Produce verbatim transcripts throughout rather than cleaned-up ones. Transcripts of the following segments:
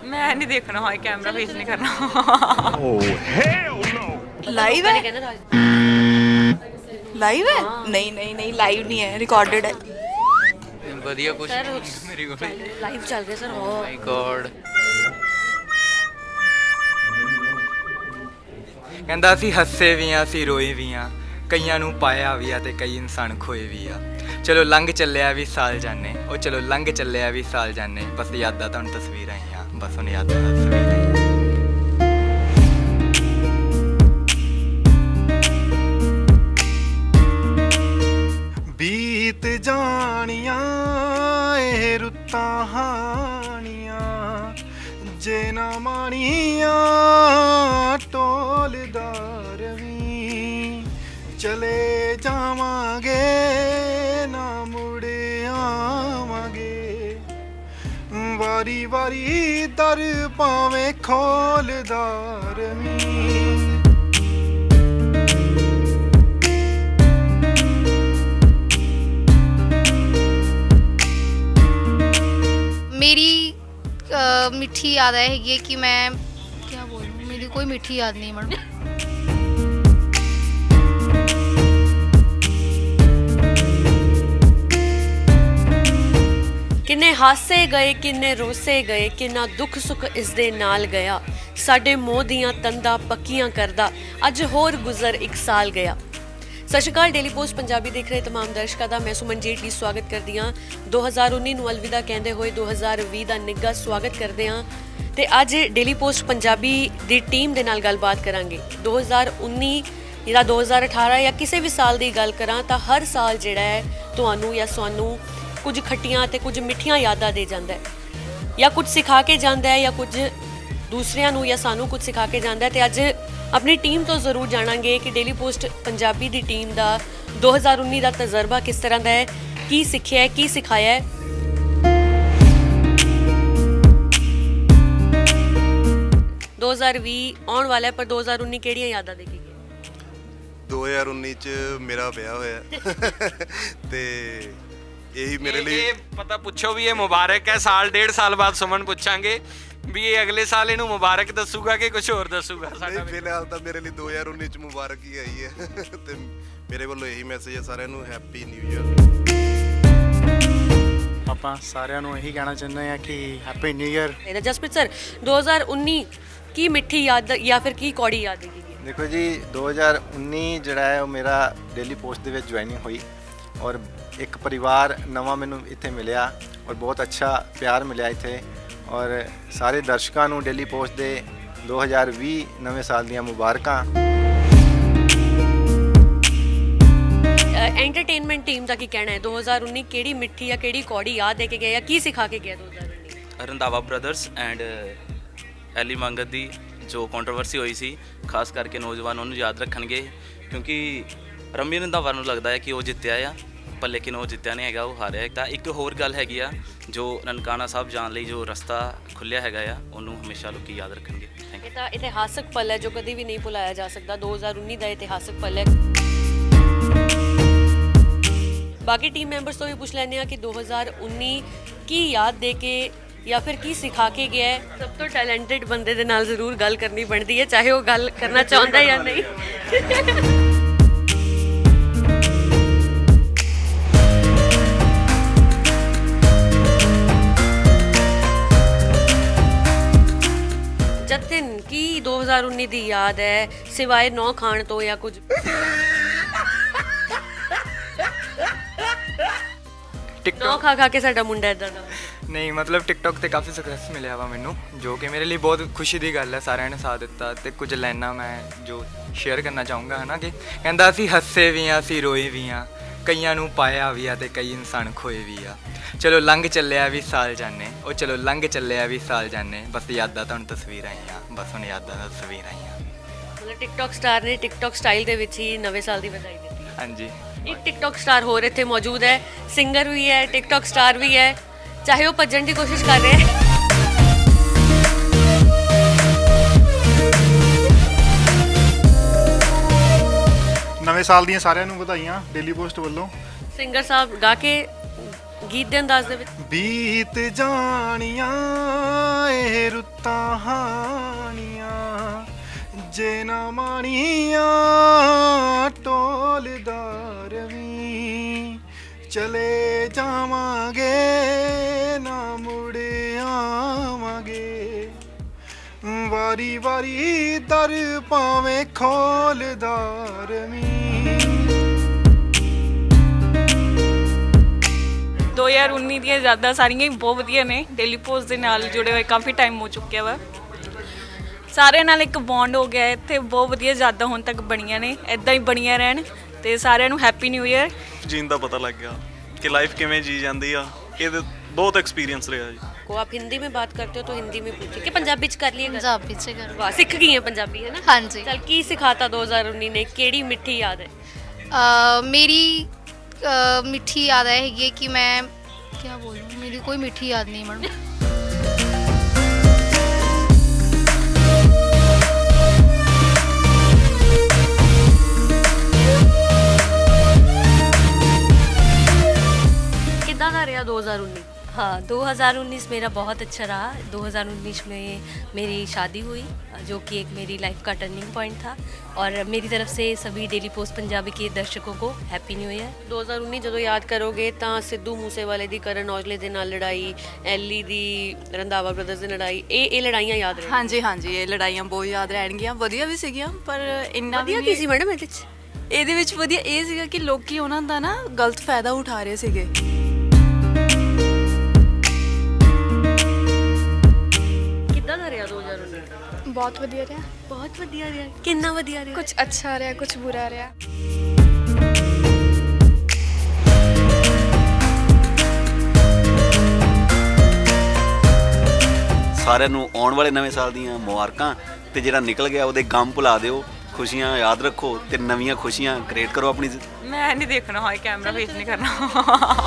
मैं नहीं देखना हाई कैमरा फेस नहीं करना। लाइव है लाइव है नहीं नहीं नहीं लाइव नहीं है रिकॉर्डेड है बढ़िया कुछ मेरी को लाइव चल रहा सर। ओह माय गॉड ਕਹਿੰਦਾ ਅਸੀਂ ਹੱਸੇ ਵੀ ਆ ਅਸੀਂ ਰੋਏ ਵੀ ਆ ਕਈਆਂ ਨੂੰ ਪਾਇਆ ਵੀ ਆ ਤੇ ਕਈ ਇਨਸਾਨ ਖੋਏ ਵੀ ਆ ਚਲੋ ਲੰਘ ਚੱਲਿਆ ਵੀ ਸਾਲ ਜਾਣੇ ਉਹ ਚਲੋ ਲੰਘ ਚੱਲਿਆ ਵੀ ਸਾਲ ਜਾਣੇ ਬਸ ਯਾਦਾਂ ਤੁਹਾਨੂੰ ਤਸਵੀਰਾਂ ਆਈਆਂ ਬਸ ਹੁਣ ਯਾਦਾਂ ਤਸਵੀਰਾਂ ਆਈਆਂ ਬੀਤ ਜਾਣੀਆਂ ਇਹ ਰੁੱਤਾਂ ਹਾਣੀਆਂ ਜੇ ਨਾ ਮਾਣੀਆਂ ਢੋਲਦਾਰ ਵੀ ਚਲੇ ਜਾਵਾਂਗੇ ਨਾ ਮੁੜ ਆਵਾਂਗੇ ਵਾਰੀ ਵਾਰੀ ਦਰ ਭਾਵੇਂ ਖੋਲਦਾਰ ਵੀ मेरी आ, मिठी याद है ये कि मैं क्या बोलूँ मेरी कोई मिठी याद नहीं मैडम। किन्ने हासे गए किन्ने रोसे गए किन्ना दुख सुख इस दे नाल गया साडे मोह दियां तंदा पक्कियां करदा अज होर गुजर एक साल गया। सत श्री अकाल डेली पोस्ट पंजाबी देख रहे तमाम दर्शकों का मैं सुमन जेटली स्वागत करती हाँ। दो हज़ार उन्नी नूं अलविदा कहते हुए दो हज़ार भी का निੱਘਾ स्वागत करते हाँ तो अज डेली पोस्ट पंजाबी की टीम के नाल गलबात करांगे। दो हज़ार उन्नी या दो हज़ार अठारह या किसी भी साल की गल करा तो हर साल जिहड़ा है तुहानूं या सानूं कुछ खट्टियां ते कुछ मिठियां यादां दे जांदा है या कुछ सिखा के जांदा है या कुछ दूसरियां नूं या सानूं कुछ सिखा के जांदा है। तो अज अपनी टीम तो जरूर जाणांगे कि डेली पोस्ट पंजाबी दी टीम दा दो हज़ार उन्नी दा तजर्बा किस तरह दा है की सिक्खिया है की सिखाया है। दो हज़ार भी आने वाला है पर दो हज़ार उन्नी किहड़ियां यादां देगी दो हज़ार उन्नी च मेरा ब्याह होया ते यही मेरे लिए पता पुछो भी ये मुबारक है साल डेढ़ साल बाद सुमन पूछांगे भी ये अगले साल इनू मुबारक दसूगा कि कुछ होर दसूगा। फिलहाल तो मेरे लिए दो हज़ार उन्नी च मुबारक ही आई है ते मेरे ਵੱਲੋਂ यही मैसेज है साਰਿਆਂ ਨੂੰ हैप्पी न्यू ईयर। ਆਪਾਂ ਸਾਰਿਆਂ ਨੂੰ ਇਹੀ ਕਹਿਣਾ ਚਾਹੁੰਦੇ ਹਾਂ ਕਿ happy new year. Jaspreet sir दो हज़ार उन्नीस की मिठी याद या फिर की कौड़ी याद है? देखो जी दो हज़ार उन्नीस ਜਿਹੜਾ ਹੈ ਉਹ ਮੇਰਾ ਡੇਲੀ ਪੋਸਟ ਦੇ ਵਿੱਚ ਜੁਆਇਨਿੰਗ ਹੋਈ ਔਰ ਇੱਕ ਪਰਿਵਾਰ ਨਵਾਂ ਮੈਨੂੰ ਇੱਥੇ ਮਿਲਿਆ ਔਰ ਬਹੁਤ ਅੱਛਾ ਪਿਆਰ ਮਿਲਿਆ ਇੱਥੇ ਔਰ ਸਾਰੇ ਦਰਸ਼ਕਾਂ ਨੂੰ ਡੇਲੀ ਪੋਸਟ ਦੇ दो हज़ार भी ਨਵੇਂ ਸਾਲ ਦੀਆਂ ਮੁਬਾਰਕਾਂ। एंटरटेनमेंट टीम का की कहना है दो हज़ार उन्नीस केड़ी मिठी या केड़ी कौड़ी याद दे के गया या की सिखा के गया दो हज़ार उन्नीस? रंधावा ब्रदर्स एंड एली मंगत दी जो कंट्रोवर्सी हुई सी खास करके नौजवान उन्होंने याद रखणगे क्योंकि रंबी रंधावा नूं लगदा है कि वो जित्तिया आ पर लेकिन वो जित्तिया नहीं है वो हारिया। तो एक होर गल हैगी आ जो ननकाना साहब जान लई जो रस्ता खुलिया हैगा आ उन्होंने हमेशा लोग याद रखणगे। ये तो इतिहासक पल है जो कभी भी नहीं भुलाया जा सकता। दो हज़ार उन्नीस का इतिहासक पल है। बाकी टीम मैंबर्स तो भी पूछ लेने कि दो हज़ार उन्नीस की याद दे के या फिर की सिखा के गया है। सब तो टैलेंटेड बंदे दे नाल जरूर गल करनी बनती है चाहे वो गल करना चाहता है या नहीं। जतिन की दो हज़ार उन्नीस की याद है सिवाय नौ खान तो या कुछ टिकटॉक खा खा के साडा मुंडा इदां दा नहीं मतलब टिकटॉक ਤੇ ਕਾਫੀ ਸਕਸੈਸ ਮਿਲਿਆ ਵਾ ਮੈਨੂੰ ਜੋ ਕਿ ਮੇਰੇ ਲਈ ਬਹੁਤ ਖੁਸ਼ੀ ਦੀ ਗੱਲ ਹੈ। ਸਾਰਿਆਂ ਨੇ ਸਾਥ ਦਿੱਤਾ ਤੇ ਕੁਝ ਲਾਈਨਾਂ ਮੈਂ ਜੋ ਸ਼ੇਅਰ ਕਰਨਾ ਚਾਹੂੰਗਾ ਹੈ ਨਾ ਕਿ ਕਹਿੰਦਾ ਅਸੀਂ ਹੱਸੇ ਵੀ ਆ ਅਸੀਂ ਰੋਏ ਵੀ ਆ ਕਈਆਂ ਨੂੰ ਪਾਇਆ ਵੀ ਆ ਤੇ ਕਈ ਇਨਸਾਨ ਖੋਏ ਵੀ ਆ ਚਲੋ ਲੰਘ ਚੱਲਿਆ ਵੀ ਸਾਲ ਜਾਣੇ ਉਹ ਚਲੋ ਲੰਘ ਚੱਲਿਆ ਵੀ ਸਾਲ ਜਾਣੇ ਬਸ ਯਾਦਾਂ ਤੁਹਾਨੂੰ ਤਸਵੀਰਾਂ ਆਈਆਂ ਬਸ ਹੁਣ ਯਾਦਾਂ ਦਾ ਤਸਵੀਰਾਂ ਆਈਆਂ। ਮਤਲਬ ਟਿਕਟੌਕ ਸਟਾਰ ਨੇ ਟਿਕਟੌਕ ਸਟਾਈਲ ਦੇ ਵਿੱਚ ਹੀ ਨਵੇਂ ਸਾਲ ਦੀ ਵਧਾਈ ਦਿੱਤੀ। ਹਾਂਜੀ एक टिकटॉक स्टार होर इत्थे मौजूद है सिंगर भी है टिकटॉक स्टार भी है चाहे वो भजन की कोशिश कर रहे हैं। ਨਵੇਂ ਸਾਲ ਦੀਆਂ ਸਾਰਿਆਂ ਨੂੰ ਵਧਾਈਆਂ ਡੇਲੀ ਪੋਸਟ ਵੱਲੋਂ। सिंगर साहब गा के ਗੀਤ ਦੇ ਅੰਦਾਜ਼ ਦੇ ਵਿੱਚ। ਬੀਤ ਜਾਣੀਆਂ ਇਹ ਰੁੱਤਾਂ ਹਾਣੀਆਂ, ਜੇ ਨਾ ਮਾਣੀਆਂ ਟੋਲਦਾ ਰਵੀਂ, ਚਲੇ ਜਾਵਾਂਗੇ ਨਾ ਮੁੜ ਆਵਾਂਗੇ, ਵਾਰੀ ਵਾਰੀ ਦਰ ਭਾਵੇਂ ਖੋਲਦਾ ਰਵੀਂ। ਦੋ ਹਜ਼ਾਰ ਉੱਨੀ ਦੀਆਂ ਯਾਦਾਂ ਸਾਰੀਆਂ ਹੀ ਬਹੁਤ ਵਧੀਆ ਨੇ। ਡੇਲੀ ਪੋਸਟ ਦੇ ਨਾਲ ਜੁੜੇ ਹੋਏ ਕਾਫੀ ਟਾਈਮ ਹੋ ਚੁੱਕਿਆ ਵਾ, ਸਾਰਿਆਂ ਨਾਲ ਇੱਕ ਬੌਂਡ ਹੋ ਗਿਆ ਇੱਥੇ। ਬਹੁਤ ਵਧੀਆ ਯਾਦਾਂ ਹੁਣ ਤੱਕ ਬਣੀਆਂ ਨੇ, ਇੱਦਾਂ ਹੀ ਬਣੀਆਂ ਰਹਿਣ ਤੇ ਸਾਰਿਆਂ ਨੂੰ ਹੈਪੀ ਨਿਊ ਈਅਰ। ਜੀਣ ਦਾ ਪਤਾ ਲੱਗ ਗਿਆ ਕਿ ਲਾਈਫ ਕਿਵੇਂ ਜੀ ਜਾਂਦੀ ਆ, ਇਹ ਬਹੁਤ एक्सपीरियंस रहा जी। को आप हिंदी में बात करते हो तो हिंदी में पूछिए कि पंजाबी च कर लिए? पंजाबी च कर। वाह, सीख गई है पंजाबी, है ना? हाँ जी। चल की सिखाता दो हज़ार उन्नीस ने, केड़ी मिठी याद है? आ, मेरी आ, मिठी याद है कि मैं क्या बोलूँ, मेरी कोई मिठी याद नहीं मैडम। कितना था रहा दो हज़ार उन्नीस? हाँ, दो हज़ार उन्नीस मेरा बहुत अच्छा रहा। दो हज़ार उन्नीस में मेरी शादी हुई जो कि एक मेरी लाइफ का टर्निंग पॉइंट था। और मेरी तरफ से सभी डेली पोस्ट पंजाबी के दर्शकों को हैप्पी न्यू ईयर। दो हज़ार उन्नीस जो याद करोगे तो सिद्धू मूसेवाले दी करण औजले दे नाल लड़ाई, एली दी रंधावा ब्रदर्स दी लड़ाई, ये ये लड़ाइयाँ याद रह? हाँ जी हाँ जी, ये लड़ाइयाँ बहुत याद रहणगीਆਂ। ਵਧੀਆ ਵੀ ਸੀਗੀਆਂ ਪਰ ਇੰਨਾ ਵਧੀਆ ਕੀ ਸੀ ਮੈਡਮ ਇਹਦੇ ਵਿੱਚ? ਇਹਦੇ ਵਿੱਚ ਵਧੀਆ ਇਹ ਸੀਗਾ ਕਿ ਲੋਕੀ ਉਹਨਾਂ ਦਾ ਨਾ ਗਲਤ ਫਾਇਦਾ ਉਠਾ ਰਹੇ ਸੀਗੇ। बहुत वधिया रहा। बहुत वधिया रहा। कितना वधिया रहा? कुछ अच्छा रहा, कुछ बुरा रहा। ਸਾਰਿਆਂ ਨੂੰ ਆਉਣ ਵਾਲੇ ਨਵੇਂ ਸਾਲ ਦੀਆਂ ਮੁਬਾਰਕਾਂ ਤੇ ਜਿਹੜਾ ਨਿਕਲ ਗਿਆ ਉਹਦੇ ਗਮ ਭੁਲਾ ਦਿਓ, ਖੁਸ਼ੀਆਂ ਯਾਦ ਰੱਖੋ ਤੇ ਨਵੀਆਂ ਖੁਸ਼ੀਆਂ ਕ੍ਰੀਏਟ ਕਰੋ ਆਪਣੀ। ਮੈਂ ਨਹੀਂ ਦੇਖਣਾ ਹੋਏ ਕੈਮਰਾ ਫੇਸ ਨਹੀਂ ਕਰਨਾ।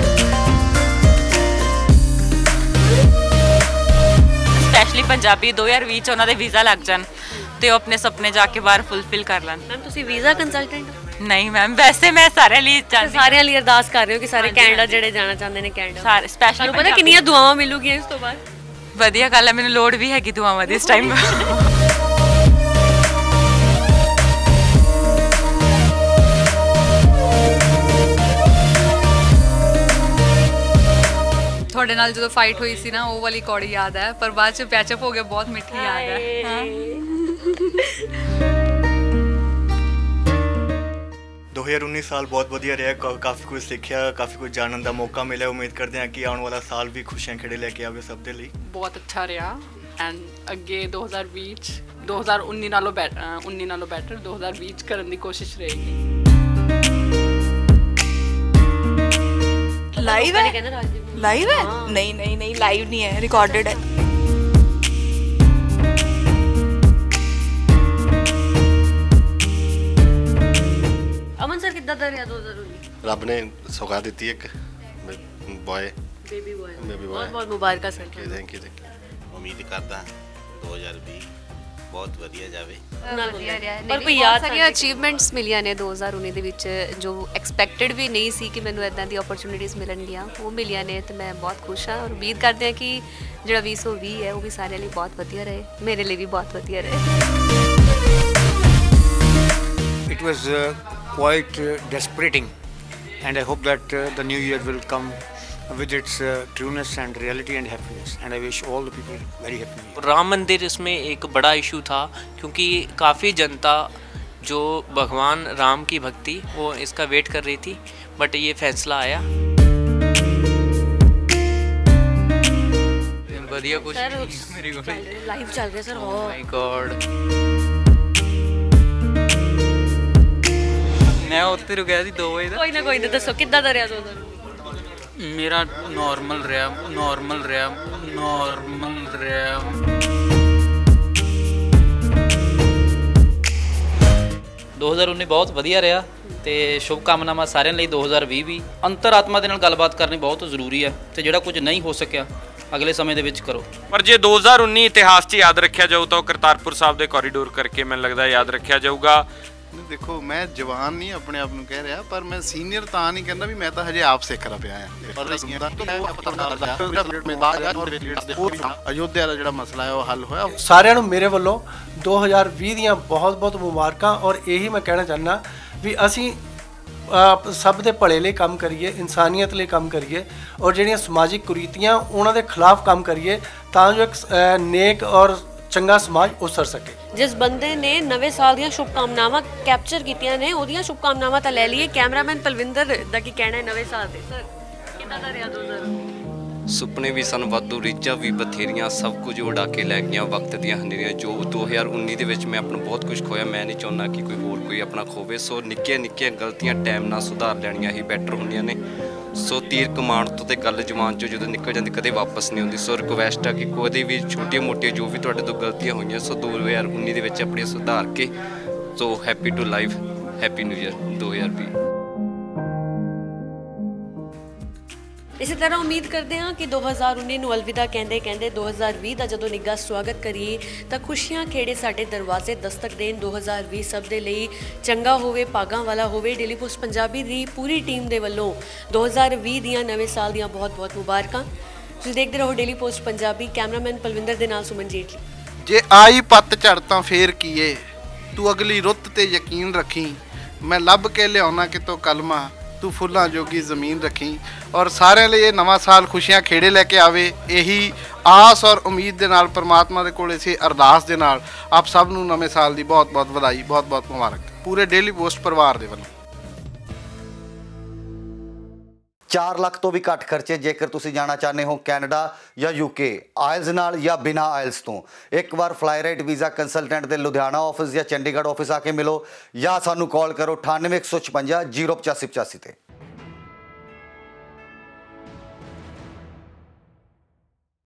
ਸਪੈਸ਼ਲੀ ਪੰਜਾਬੀ ਦੋ ਹਜ਼ਾਰ ਵੀਹ ਚ ਉਹਨਾਂ ਦੇ ਵੀਜ਼ਾ ਲੱਗ ਜਾਣ ਤੇ ਉਹ ਆਪਣੇ ਸੁਪਨੇ ਜਾ ਕੇ ਬਾਹਰ ਫੁੱਲਫਿਲ ਕਰ ਲੈਣ। ਮੈਮ ਤੁਸੀਂ ਵੀਜ਼ਾ ਕੰਸਲਟੈਂਟ? ਨਹੀਂ ਮੈਮ, ਵੈਸੇ ਮੈਂ ਸਾਰਿਆਂ ਲਈ ਚਾਹੁੰਦੀ, ਸਾਰਿਆਂ ਲਈ ਅਰਦਾਸ ਕਰ ਰਹੇ ਹੋ ਕਿ ਸਾਰੇ ਕੈਨੇਡਾ ਜਿਹੜੇ ਜਾਣਾ ਚਾਹੁੰਦੇ ਨੇ ਕੈਨੇਡਾ, ਸਾਰੇ ਸਪੈਸ਼ਲੀ ਪਤਾ ਕਿੰਨੀਆਂ ਦੁਆਵਾਂ ਮਿਲੂਗੀਆਂ ਇਸ ਤੋਂ ਬਾਅਦ? ਵਧੀਆ ਗੱਲ ਹੈ, ਮੈਨੂੰ ਲੋੜ ਵੀ ਹੈਗੀ ਦੁਆਵਾਂ ਦੀ ਇਸ ਟਾਈਮ। ਤੁਹਾਡੇ ਨਾਲ ਜਦੋਂ ਫਾਈਟ ਹੋਈ ਸੀ ਨਾ ਉਹ ਵਾਲੀ ਕੌੜੀ ਯਾਦ ਹੈ, ਪਰ ਬਾਅਦ ਚ ਪੈਚਅਪ ਹੋ ਗਿਆ, ਬਹੁਤ ਮਿੱਠੀ ਯਾਦ ਹੈ। दो हज़ार उन्नीस साल बहुत ਵਧੀਆ ਰਿਹਾ, ਕਾਫੀ ਕੁਝ ਸਿੱਖਿਆ, ਕਾਫੀ ਕੁਝ ਜਾਣਨ ਦਾ ਮੌਕਾ ਮਿਲਿਆ। ਉਮੀਦ ਕਰਦੇ ਹਾਂ ਕਿ ਆਉਣ ਵਾਲਾ ਸਾਲ ਵੀ ਖੁਸ਼ੀਆਂ ਖੇੜੇ ਲੈ ਕੇ ਆਵੇ ਸਭ ਦੇ ਲਈ। ਬਹੁਤ ਅੱਛਾ ਰਿਹਾ ਐਂਡ ਅੱਗੇ ਦੋ ਹਜ਼ਾਰ ਵੀਹ ਚ ਦੋ ਹਜ਼ਾਰ ਉੱਨੀ ਨਾਲੋਂ ਬੈਟਰ ਉੱਨੀ ਨਾਲੋਂ ਬੈਟਰ ਦੋ ਹਜ਼ਾਰ ਵੀਹ ਚ ਕਰਨ ਦੀ ਕੋਸ਼ਿਸ਼ ਰਹੇਗੀ। ਲਾਈਵ ਹੈ? ਲਾਈਵ ਹੈ? ਨਹੀਂ ਨਹੀਂ ਨਹੀਂ, ਲਾਈਵ ਨਹੀਂ ਹੈ, ਰਿਕਾਰਡਡ ਹੈ। ਅਮਨ ਸਰ ਕਿੱਦਾਂ ਦਾ ਰਿਹਾ ਦੋ ਹਜ਼ਾਰ ਉੱਨੀ? ਰੱਬ ਨੇ ਸੌਗਾਤ ਦਿੱਤੀ ਇੱਕ ਬॉय, ਬੇਬੀ ਬॉय। ਬੇਬੀ ਬਹੁਤ ਬਹੁਤ ਮੁਬਾਰਕਾਂ sir. Thank you thank you. ਉਮੀਦ ਕਰਦਾ ਦੋ ਹਜ਼ਾਰ ਵੀਹ ਬਹੁਤ ਵਧੀਆ ਜਾਵੇ। ਵਧੀਆ ਰਿਹਾ। ਪਰ ਕੋਈ ਯਾਦ ਸਾਰੀਆਂ ਅਚੀਵਮੈਂਟਸ ਮਿਲੀਆਂ ਨੇ ਦੋ ਹਜ਼ਾਰ ਉੱਨੀ ਦੇ ਵਿੱਚ ਜੋ ਐਕਸਪੈਕਟਡ ਵੀ ਨਹੀਂ ਸੀ ਕਿ ਮੈਨੂੰ ਇਦਾਂ ਦੀ ਓਪਰਚੁਨਿਟੀਜ਼ ਮਿਲਣਗੀਆਂ, ਉਹ ਮਿਲੀਆਂ ਨੇ ਤੇ ਮੈਂ ਬਹੁਤ ਖੁਸ਼ ਹਾਂ। ਔਰ ਉਮੀਦ ਕਰਦੇ ਹਾਂ ਕਿ ਜਿਹੜਾ ਵੀਹ ਸੌ ਵੀਹ ਹੈ ਉਹ ਵੀ ਸਾਰਿਆਂ ਲਈ ਬਹੁਤ ਵਧੀਆ ਰਹੇ, ਮੇਰੇ ਲਈ ਵੀ ਬਹੁਤ ਵਧੀਆ ਰਹੇ। It was uh, quite uh, desperate, and I hope that uh, the new year will come with its uh, trueness and reality and happiness, and I wish all the people very happy new year. Ram मंदिर इसमें एक बड़ा issue था क्योंकि काफ़ी जनता जो भगवान राम की भक्ति वो इसका वेट कर रही थी, बट ये फैसला आया। बढ़िया कुछ मेरी को लाइव चल रहा है सर। ओह माय गॉड, मैं उत्ते रुकिया ਸੀ दो ਵਜੇ ਦਾ। ਕੋਈ ਨਾ ਕੋਈ ਨਾ, ਦੱਸੋ ਕਿੱਦਾਂ ਦਾ ਰਿਹਾ ਦੋ ਹਜ਼ਾਰ ਉੱਨੀ? ਮੇਰਾ ਨਾਰਮਲ ਰਿਹਾ ਨਾਰਮਲ ਰਿਹਾ ਨਾਰਮਲ ਰਿਹਾ ਦੋ ਹਜ਼ਾਰ ਉੱਨੀ ਬਹੁਤ ਵਧੀਆ ਰਿਹਾ ਤੇ ਸ਼ੁਭ ਕਾਮਨਾਵਾਂ ਸਾਰਿਆਂ ਲਈ ਦੋ ਹਜ਼ਾਰ ਵੀਹ ਵੀ। ਅੰਤਰਾਤਮਾ ਦੇ ਨਾਲ ਗੱਲਬਾਤ ਕਰਨੀ ਬਹੁਤ ਜ਼ਰੂਰੀ ਹੈ ਤੇ ਜਿਹੜਾ ਕੁਝ ਨਹੀਂ ਹੋ ਸਕਿਆ ਅਗਲੇ ਸਮੇਂ ਦੇ ਵਿੱਚ ਕਰੋ। ਪਰ ਜੇ ਦੋ ਹਜ਼ਾਰ ਉੱਨੀ ਇਤਿਹਾਸ 'ਚ ਯਾਦ ਰੱਖਿਆ ਜਾਊ ਤਾਂ ਉਹ ਕਰਤਾਰਪੁਰ ਸਾਹਿਬ ਦੇ ਕੋਰੀਡੋਰ ਕਰਕੇ ਮੈਨੂੰ ਲੱਗਦਾ ਯਾਦ ਰੱਖਿਆ ਜਾਊਗਾ। ਨਹੀਂ ਦੇਖੋ ਮੈਂ ਜਵਾਨ ਨਹੀਂ ਆਪਣੇ ਆਪ ਨੂੰ ਕਹਿ ਰਿਹਾ, ਪਰ ਮੈਂ ਸੀਨੀਅਰ ਤਾਂ ਨਹੀਂ ਕਹਿੰਦਾ ਵੀ ਮੈਂ ਤਾਂ ਹਜੇ ਆਪ ਸਿੱਖ ਰਿਹਾ ਪਿਆ ਆ। ਅਯੋਧਿਆ ਦਾ ਜਿਹੜਾ ਮਸਲਾ ਹੈ ਉਹ ਹੱਲ ਹੋਇਆ। ਸਾਰਿਆਂ ਨੂੰ ਮੇਰੇ ਵੱਲੋਂ ਦੋ ਹਜ਼ਾਰ ਵੀਹ ਦੀਆਂ ਬਹੁਤ ਬਹੁਤ ਮੁਬਾਰਕਾਂ। ਔਰ ਇਹੀ ਮੈਂ ਕਹਿਣਾ ਚਾਹੁੰਦਾ ਵੀ ਅਸੀਂ ਸਭ ਦੇ ਭਲੇ ਲਈ ਕੰਮ ਕਰੀਏ, ਇਨਸਾਨੀਅਤ ਲਈ ਕੰਮ ਕਰੀਏ ਔਰ ਜਿਹੜੀਆਂ ਸਮਾਜਿਕ ਕੁਰੀਤੀਆਂ ਉਹਨਾਂ ਦੇ ਖਿਲਾਫ ਕੰਮ ਕਰੀਏ ਤਾਂ ਜੋ ਇੱਕ ਨੇਕ ਔਰ ਚੰਗਾ ਸਮਾਜ ਉਸਰ ਸਕੇ। ਜਿਸ ਬੰਦੇ ਨੇ ਨਵੇਂ ਸਾਲ ਦੀਆਂ ਸ਼ੁਭਕਾਮਨਾਵਾਂ ਕੈਪਚਰ ਕੀਤੀਆਂ ਨੇ ਉਹਦੀਆਂ ਸ਼ੁਭਕਾਮਨਾਵਾਂ ਤਾਂ ਲੈ ਲਈਏ। ਕੈਮਰਾਮੈਨ ਪਲਵਿੰਦਰ ਦਾ ਕੀ ਕਹਿਣਾ ਹੈ ਨਵੇਂ ਸਾਲ ਤੇ? ਸਰ ਕਿੱਦਾਂ ਦਾ ਰਿਹਾ ਦੋ ਹਜ਼ਾਰ ਉੱਨੀ? ਸੁਪਨੇ ਵੀ ਸਨ ਵਾਧੂ, ਰੀਝਾਂ ਵੀ ਬਥੇਰੀਆਂ, ਸਭ ਕੁਝ ਉਡਾ ਕੇ ਲੈ ਗਈਆਂ ਵਕਤ ਦੀਆਂ ਹਨੇਰੀਆਂ। ਜੋ ਦੋ ਹਜ਼ਾਰ ਉੱਨੀ ਦੇ ਵਿੱਚ ਮੈਂ ਆਪਣਾ ਬਹੁਤ ਕੁਝ ਖੋਇਆ, ਮੈਂ ਨਹੀਂ ਚਾਹੁੰਦਾ ਕਿ ਕੋਈ ਹੋਰ ਕੋਈ ਆਪਣਾ ਖੋਵੇ। ਸੋ ਨਿੱਕੀਆਂ ਨਿੱਕੀਆਂ ਗਲਤੀਆਂ ਟਾਈਮ ਨਾਲ ਸੁਧਾਰ ਲੈਣੀਆਂ ਹੀ ਬੈਟਰ ਹੁੰਦੀਆਂ ਨੇ। ਸੋ ਤੀਰ ਕਮਾਨ ਤੋਂ ਤੇ ਗੱਲ ਜਵਾਨ 'ਚੋਂ ਜਦੋਂ ਨਿਕਲ ਜਾਂਦੀ ਕਦੇ ਵਾਪਸ ਨਹੀਂ ਆਉਂਦੀ। ਸੋ ਰਿਕੁਐਸਟ ਆ ਕਿ ਕਦੇ ਵੀ ਛੋਟੀਆਂ ਮੋਟੀਆਂ ਜੋ ਵੀ ਤੁਹਾਡੇ ਤੋਂ ਗਲਤੀਆਂ ਹੋਈਆਂ ਸੋ ਦੋ ਹਜ਼ਾਰ ਉੱਨੀ ਦੇ ਵਿੱਚ ਆਪਣੀਆਂ ਸੁਧਾਰ ਕੇ। So happy to life, happy new year ਦੋ ਹਜ਼ਾਰ ਵੀਹ। ਇਸੇ ਤਰ੍ਹਾਂ ਉਮੀਦ ਕਰਦੇ ਹਾਂ ਕਿ ਦੋ ਹਜ਼ਾਰ ਉੱਨੀ ਨੂੰ ਅਲਵਿਦਾ ਕਹਿੰਦੇ ਕਹਿੰਦੇ ਦੋ ਹਜ਼ਾਰ ਵੀਹ ਦਾ ਜਦੋਂ ਨਿੱਘਾ ਸਵਾਗਤ ਕਰੀਏ ਤਾਂ ਖੁਸ਼ੀਆਂ ਖੇੜੇ ਸਾਡੇ ਦਰਵਾਜ਼ੇ ਦਸਤਕ ਦੇਣ। ਦੋ ਹਜ਼ਾਰ ਵੀਹ ਸਭ ਦੇ ਲਈ ਚੰਗਾ ਹੋਵੇ, ਭਾਗਾਂ ਵਾਲਾ ਹੋਵੇ। ਡੇਲੀ ਪੋਸਟ ਪੰਜਾਬੀ ਦੀ ਪੂਰੀ ਟੀਮ ਦੇ ਵੱਲੋਂ ਦੋ ਹਜ਼ਾਰ ਵੀਹ ਦੀਆਂ ਨਵੇਂ ਸਾਲ ਦੀਆਂ ਬਹੁਤ ਬਹੁਤ ਮੁਬਾਰਕਾਂ। ਤੁਸੀਂ ਦੇਖਦੇ ਰਹੋ daily post Punjabi. Cameraman Palwinder ਦੇ ਨਾਲ ਸੁਮਨ ਜੇਠੀ। ਜੇ ਆਈ ਪੱਤਝੜ ਤਾਂ ਫੇਰ ਕੀਏ, ਤੂੰ ਅਗਲੀ ਰੁੱਤ ਤੇ ਯਕੀਨ ਰੱਖੀ। ਮੈਂ ਲੱਭ ਕੇ ਲਿਆਉਣਾ ਕਿਤੋਂ ਕਲਮਾ, ਤੂੰ ਫੁੱਲਾਂ ਜੋਗੀ ਜ਼ਮੀਨ ਰੱਖੀ। ਔਰ ਸਾਰਿਆਂ ਲਈ ਇਹ ਨਵਾਂ ਸਾਲ ਖੁਸ਼ੀਆਂ ਖੇੜੇ ਲੈ ਕੇ ਆਵੇ, ਇਹੀ ਆਸ ਔਰ ਉਮੀਦ ਦੇ ਨਾਲ ਪਰਮਾਤਮਾ ਦੇ ਕੋਲ ਇਸੇ ਅਰਦਾਸ ਦੇ ਨਾਲ ਆਪ ਸਭ ਨੂੰ ਨਵੇਂ ਸਾਲ ਦੀ ਬਹੁਤ ਬਹੁਤ ਵਧਾਈ, ਬਹੁਤ ਬਹੁਤ ਮੁਬਾਰਕ ਪੂਰੇ ਡੇਲੀ ਪੋਸਟ ਪਰਿਵਾਰ ਦੇ ਵੱਲੋਂ। ਚਾਰ ਲੱਖ ਤੋਂ ਵੀ ਘੱਟ ਖਰਚੇ ਜੇਕਰ ਤੁਸੀਂ ਜਾਣਾ ਚਾਹੁੰਦੇ ਹੋ ਕੈਨੇਡਾ ਜਾਂ ਯੂਕੇ, ਆਇਲਸ ਨਾਲ ਜਾਂ ਬਿਨਾ ਆਇਲਸ ਤੋਂ। ਇੱਕ ਵਾਰ ਫਲਾਈਰਾਈਟ ਵੀਜ਼ਾ ਕੰਸਲਟੈਂਟ ਦੇ ਲੁਧਿਆਣਾ ਆਫਿਸ ਜਾਂ ਚੰਡੀਗੜ੍ਹ ਆਫਿਸ ਆ ਕੇ ਮਿਲੋ ਜਾਂ ਸਾਨੂੰ ਕਾਲ ਕਰੋ ਅਠਾਨਵੇਂ ਇੱਕ ਸੌ ਛਪੰਜਾ ਜ਼ੀਰੋ ਪਚਾਸੀ ਪਚਾਸੀ ਤੇ।